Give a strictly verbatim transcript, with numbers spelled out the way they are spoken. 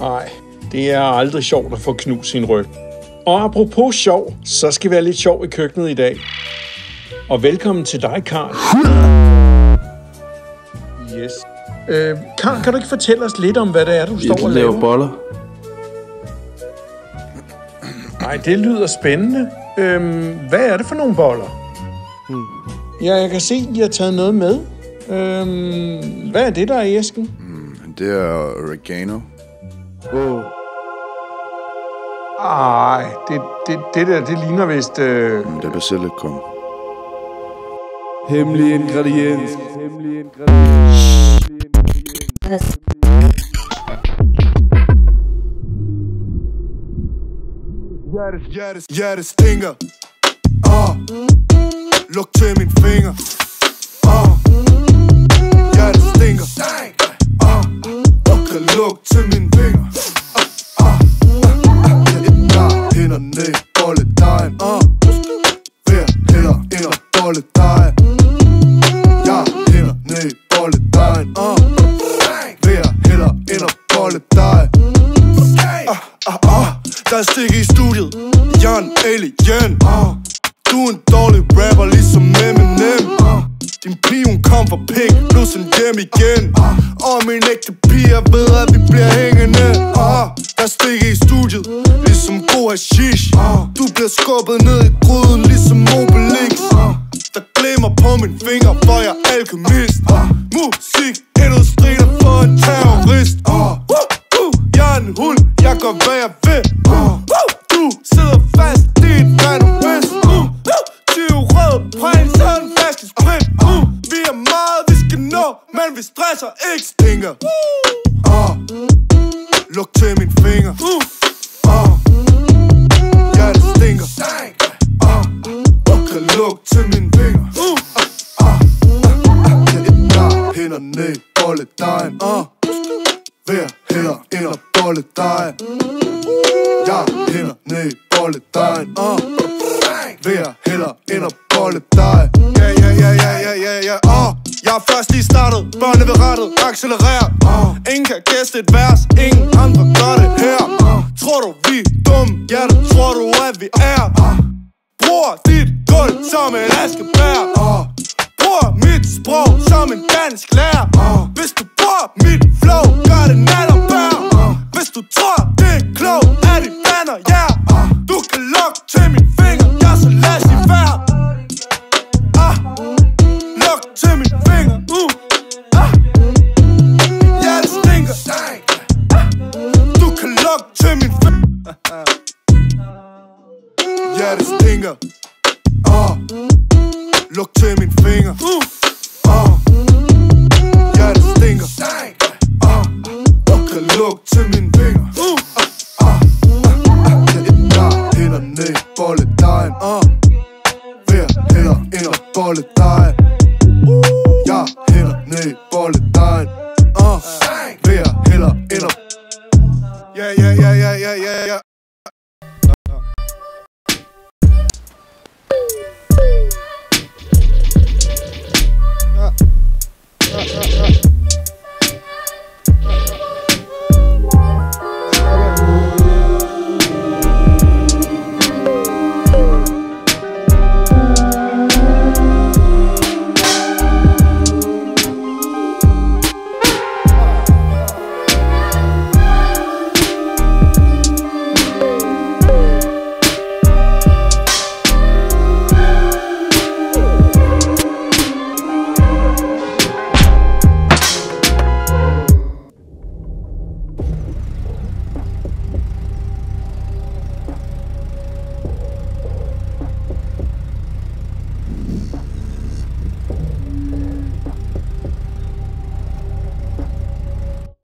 Nej, det er aldrig sjovt at få knust sin ryg. Og apropos sjov, så skal vi have lidt sjov i køkkenet i dag. Og velkommen til dig, Karl. Yes. Øh, Karl, kan du ikke fortælle os lidt om, hvad det er, du står og laver? Jeg laver boller. Nej, det lyder spændende. Øhm, hvad er det for nogle boller? Hmm. Ja, jeg kan se, I har taget noget med. Øhm, hvad er det, der er i æsken? Mm, det er oregano. Oh. Ej, det, det, det der, det ligner vist... Øh... Mm, det er basilikum. Hemmelig ingrediens. Hemmelig ingrediens. Ja, det, ja, det, ja, det stinker. Ah, luk til min finger. Ah, ja, det stinker. Ah, og kan luk til min finger. Ah, ah, jeg hænder ned bolledejen. Ah, hver hænder ind og bolledejen. Jeg hænder ned bolledejen. Ah, hver hænder ind og bolledejen. Ah, ah, ah. Der er stik i studiet, Jan Alien. uh, Du er en dårlig rapper, ligesom Eminem. uh, Din pige, hun kom fra pik, blev sendt hjem igen. uh, Og min ægte piger ved, at vi bliver hængende. uh, Der er stik i studiet, ligesom god hashish. uh, Du bliver skubbet ned i gryden, ligesom Obelix. uh, Der glimmer på min finger, for jeg er alkemist. uh, Musik, industri, der får en terrorist. uh, uh, uh, Jeg er en hund, jeg gør hvad jeg vil. uh, uh, Du sidder fast i et vandovist. uh, uh, tyve rød prins og en flaske sprit. uh, Vi er meget, vi skal nå, men vi stresser ikke stinker. uh, Luk til min finger. uh, Ja, det stinker. uh, Og kan luk til min finger. uh, uh, uh, Jeg hænder ned bolledejen. uh, Hver hænder ind og bolledejen. Jeg hænder ned bolledejen. uh. Hver hænder ind og bolledejen. Ja, ja, ja, ja, ja, ja, ja. uh. Jeg er først lige startet, børnene ved rettet, accelerer. uh. Ingen kan gæste et vers, ingen andre gør det her. uh. Tror du vi er dumme? Ja, det tror du at vi er. uh. Bror dit gulv som en askebær. uh. Bror mit sprog som en dansk lærer. uh. Hvis du bruger mit flow, gør det nat og bær. uh. Hvis du tror det er klog, er de venner, ja. yeah. uh. Du kan lukke til min finger, jeg er så las i vær. uh. Luk til min finger. uh. uh. Ja, det stinker. uh. Du kan lukke til min finger. Ja, det stinker. uh. Luk til min finger. uh. Ja, det stinker. uh. Og kan luk til min finger.